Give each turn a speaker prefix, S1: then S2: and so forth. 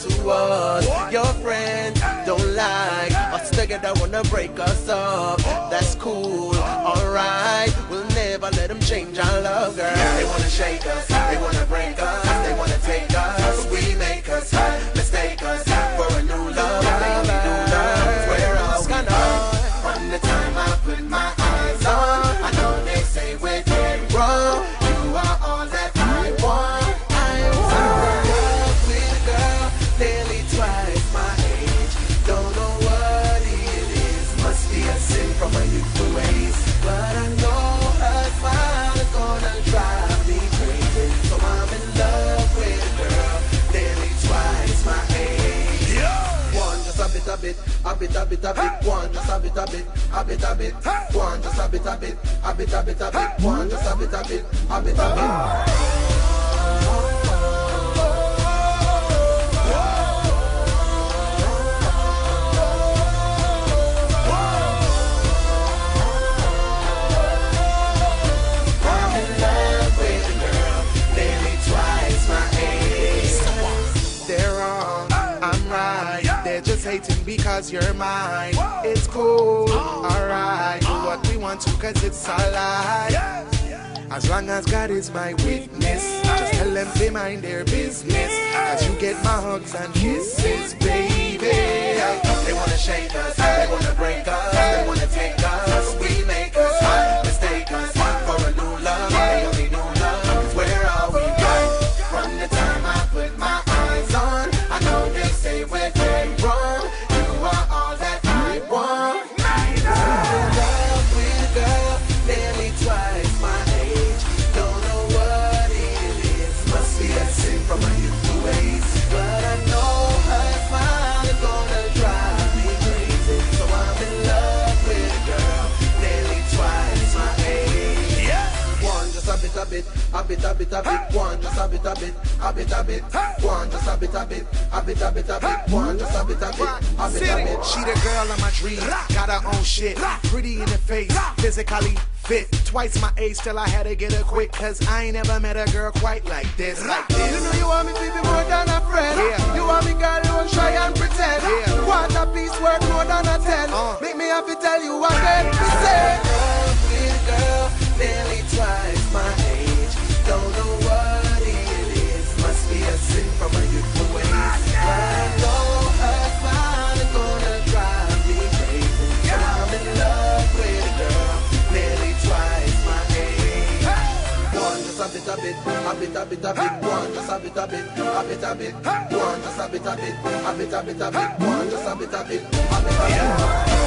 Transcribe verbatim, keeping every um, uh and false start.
S1: to us. Your friend don't like us together, wanna break us up. That's cool, alright. We'll never let them change our love, girl. They wanna shake us, they wanna break us, they wanna take us. We make us mistake us for a new love. They only do love where all we are. From the time I put my eyes on, I know they say we're dead wrong. You are all that I want. I want to love with a girl nearly twice my age. Don't know what it is, must be a sin from my youthful ways. But I know her smile is gonna drive me crazy. So I'm in love with a girl nearly twice my age. One just a bit a bit, a bit a bit a bit. One just a bit a bit, a bit a bit. One just a bit a bit, a bit a bit a bit. One just a bit a bit, a bit a bit. Just hating because you're mine. It's cool, alright. Do what we want to cause it's our life. As long as God is my witness, just tell them they mind their business. Cause you get my hugs and kisses, baby. They wanna shake us, they wanna break us, they wanna take us. We make us mistake us for a new love. They only know love where all we got. From the time I put my eyes on, I know they say we're dead wrong. You are all that I want. I'm in love with a girl nearly twice my age. Don't know what it is, must be a sin from my youthful ways. But I know her smile is gonna drive me crazy. So I'm in love with a girl nearly twice my age. One just a bit a bit, a bit a bit a bit. One just a bit a bit, a bit a bit. One just a bit a bit, a bit a bit a bit. One just a bit a bit, a bit a bit.
S2: She the girl of my dreams, got her own shit. Pretty in the face, physically fit. Twice my age, still I had to get her quick. Cause I ain't never met a girl quite like this, like this.
S1: You know you want me to be more than a friend.
S2: Yeah.
S1: You want me girl, you won't try and pretend.
S2: Yeah.
S1: Want a piece worth more than a ten.
S2: Uh.
S1: Make me have to tell you again. Say, love with a girl nearly twice my age. Don't know what it is, must be a sin from my youthful ways. But I know her smile is gonna drive me crazy. So I'm in love with a girl nearly twice my age. One just a bit a bit, a bit a bit a bit. One just a bit a bit, a bit a bit. One just a bit a bit, a bit a bit a bit. One just a bit a bit, a bit a bit.